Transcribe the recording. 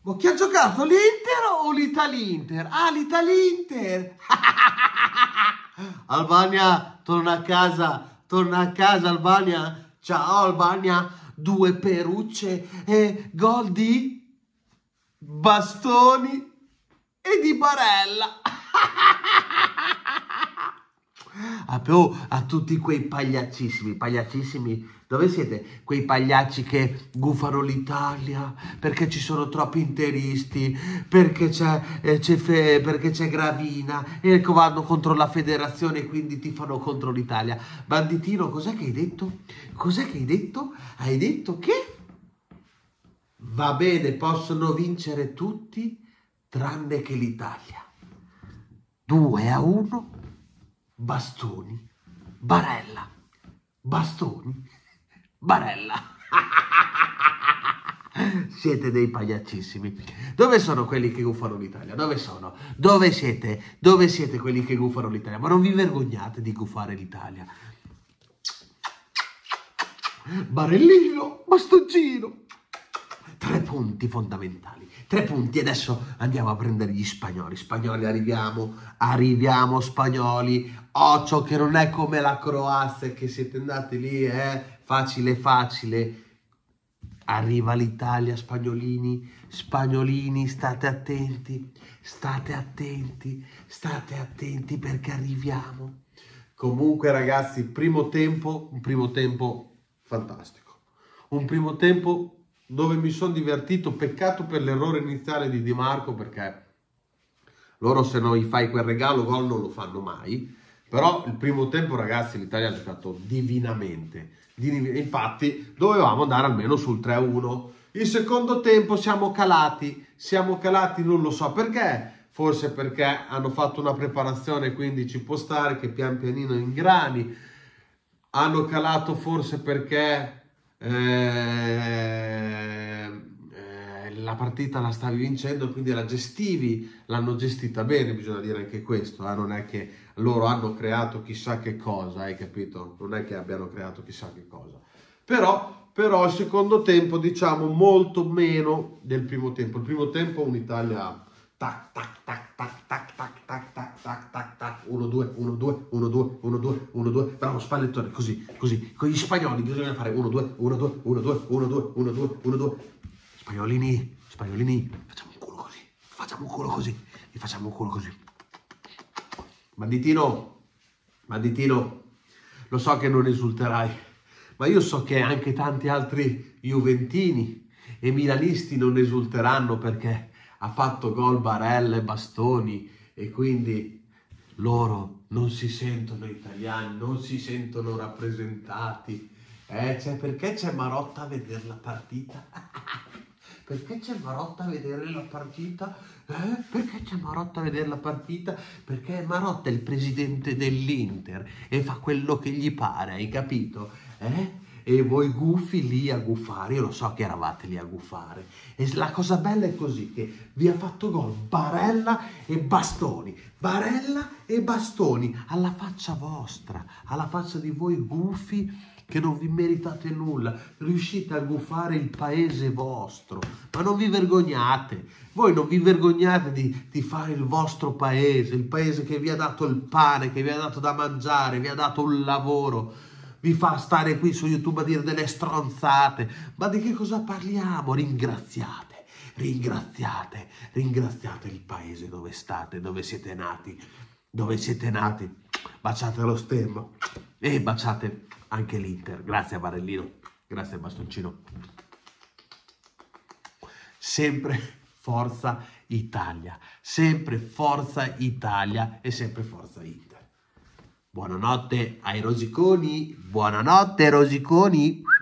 Ma chi ha giocato, l'Inter o l'Italia-Inter? Ah, l'Italia-Inter! Albania, torna a casa Albania. Ciao Albania, 2 perucce e gol di Bastoni e di Barella. A tutti quei pagliaccissimi, dove siete? Quei pagliacci che gufano l'Italia perché ci sono troppi interisti, perché c'è Gravina e vanno contro la federazione e quindi tifano contro l'Italia. Banditino, cos'è che hai detto? Cos'è che hai detto? Hai detto che va bene, possono vincere tutti tranne che l'Italia. 2-1. Bastoni, Barella, Bastoni, Barella. Siete dei pagliaccissimi. Dove sono quelli che gufano l'Italia? Dove sono? Dove siete? Dove siete quelli che gufano l'Italia? Ma non vi vergognate di gufare l'Italia? Barellino, bastoncino. 3 punti fondamentali, 3 punti. Adesso andiamo a prendere gli spagnoli. Spagnoli, arriviamo spagnoli. Occhio che non è come la Croazia che siete andati lì, facile facile. Arriva l'Italia, spagnolini, state attenti, state attenti perché arriviamo. Comunque ragazzi, un primo tempo fantastico, un primo tempo dove mi sono divertito. Peccato per l'errore iniziale di Di Marco, perché loro se non gli fai quel regalo gol non lo fanno mai. Però il primo tempo ragazzi l'Italia ha giocato divinamente. Infatti dovevamo andare almeno sul 3-1. Il secondo tempo siamo calati, non lo so perché, forse perché hanno fatto una preparazione, quindi ci può stare che pian pianino ingrani. Hanno calato forse perché la partita la stavi vincendo, quindi la gestivi, l'hanno gestita bene, bisogna dire anche questo, non è che loro hanno creato chissà che cosa, hai capito? Non è che abbiano creato chissà che cosa, però il secondo tempo diciamo molto meno del primo tempo. Il primo tempo un'Italia tac tac tac tac tac tac tac tac tac tac tac 1-2 1-2 1-2 1-2 1-2, bravo Spallettone, così con gli spagnoli bisogna fare 1-2 1-2 1-2 1-2 1-2 1-2. Spagnolini, facciamo un culo così, vi facciamo un culo così. Banditino, lo so che non esulterai, ma io so che anche tanti altri juventini e milanisti non esulteranno perché ha fatto gol Barella e Bastoni e quindi loro non si sentono italiani, non si sentono rappresentati. Perché c'è Marotta a vedere la partita? Perché c'è Marotta a vedere la partita? Perché c'è Marotta a vedere la partita? Perché Marotta è il presidente dell'Inter e fa quello che gli pare, hai capito? E voi gufi lì a gufare, io lo so che eravate lì a gufare. E la cosa bella è così, che vi ha fatto gol Barella e Bastoni, alla faccia vostra, alla faccia di voi gufi che non vi meritate nulla, riuscite a gufare il paese vostro, ma non vi vergognate, voi non vi vergognate di fare il vostro paese, il paese che vi ha dato il pane, che vi ha dato da mangiare, vi ha dato un lavoro, vi fa stare qui su YouTube a dire delle stronzate, ma di che cosa parliamo? Ringraziate il paese dove state, dove siete nati, baciate lo stemma e baciate anche l'Inter. Grazie a Barellino, grazie a Bastoncino. Sempre forza Italia, sempre forza Italia e sempre forza Inter. Buonanotte ai rosiconi, buonanotte rosiconi.